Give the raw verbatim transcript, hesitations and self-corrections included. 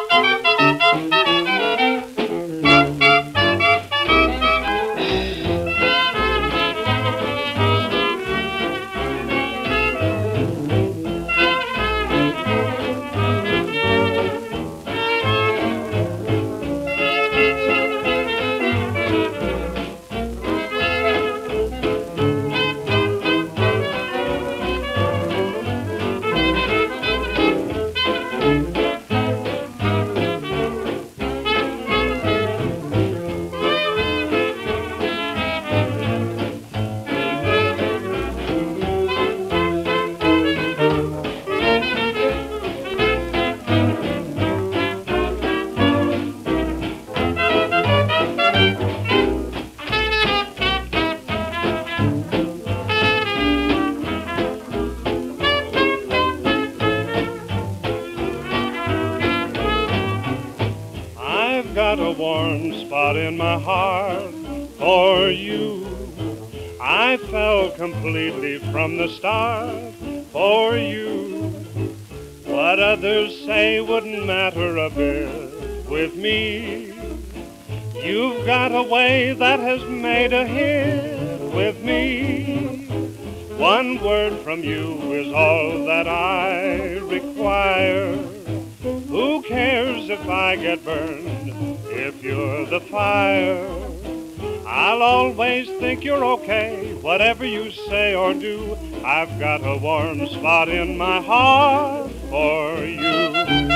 Got a warm spot in my heart for you. I fell completely from the start for you. What others say wouldn't matter a bit with me. You've got a way that has made a hit with me. One word from you is all that I require. Who cares if I get burned, if you're the fire? I'll always think you're okay, whatever you say or do. I've got a warm spot in my heart for you.